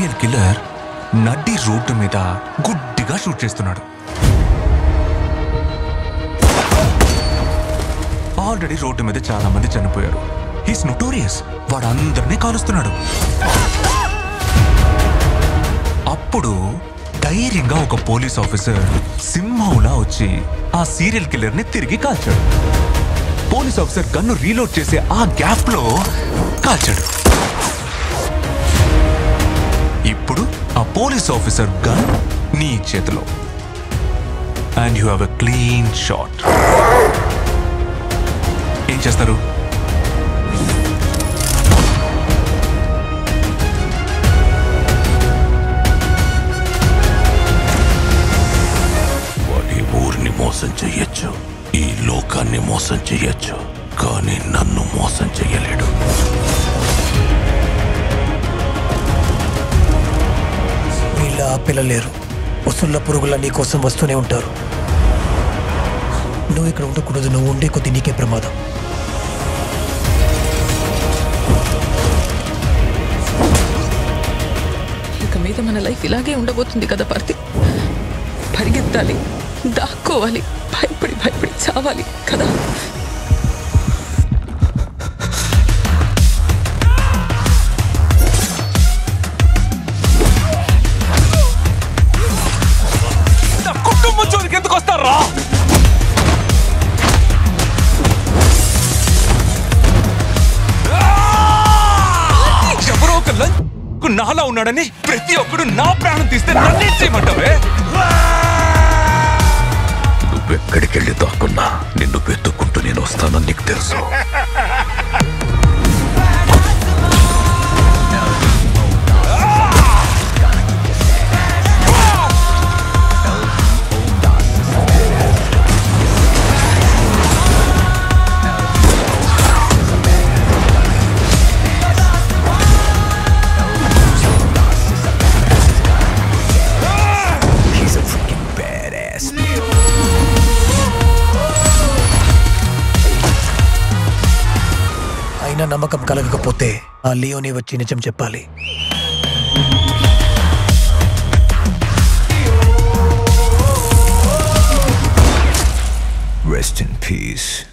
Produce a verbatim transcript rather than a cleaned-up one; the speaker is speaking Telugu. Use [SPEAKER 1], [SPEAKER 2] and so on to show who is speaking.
[SPEAKER 1] సీరియల్ కిల్లర్ నడ్డి రోడ్డు మీద గుడ్డిగా షూట్ చేస్తున్నాడు. ఆల్రెడీ రోడ్డు మీద చాలా మంది చనిపోయారు. He's notorious. వాడు అందరినీ కాలుస్తున్నాడు. అప్పుడు ధైర్యంగా ఒక పోలీస్ ఆఫీసర్ సింహంలా వచ్చి ఆ సీరియల్ కిల్లర్ ని తిరిగి కాల్చాడు. పోలీస్ ఆఫీసర్ గన్ను రీలోడ్ చేసే ఆ గ్యాప్ లో కాల్చాడు. ఇప్పుడు ఆ పోలీస్ ఆఫీసర్ గన్ నీ చేతిలో. And you have a clean shot. ఏం చేస్తారు?
[SPEAKER 2] వాడి ఊరిని మోసం చెయ్యొచ్చు, ఈ లోకాన్ని మోసం చెయ్యొచ్చు, కానీ నన్ను మోసం చెయ్యలేడు.
[SPEAKER 3] వీళ్ళ పిల్లలేరు. వసుళ్ళ పురుగుల నీ కోసం వస్తూనే ఉంటారు. నువ్వు ఇక్కడ ఉండకూడదు. నువ్వు ఉండే కొద్ది నీకే ప్రమాదం.
[SPEAKER 4] ఇక మీద మన లైఫ్ ఇలాగే ఉండబోతుంది కదా పార్థి. పరిగెత్తాలి, దాక్కోవాలి, భయపడి భయపడి చావాలి కదా.
[SPEAKER 1] కుటుంబం జోలికి ఎందుకు వస్తారా? ఎవరో ఒక లంచ్ నాలా ఉన్నాడని ప్రతి ఒక్కడు నా ప్రాణం తీస్తే నన్నే చేయమంటావే?
[SPEAKER 2] నువ్వెక్కడికెళ్ళి దాక్కున్నా నిన్ను వెతుక్కుంటూ నేను వస్తానని నీకు తెలుసు.
[SPEAKER 3] అయినా నమ్మకం కలగకపోతే ఆ లియోని వచ్చి నిజం చెప్పాలి.
[SPEAKER 5] Rest in peace.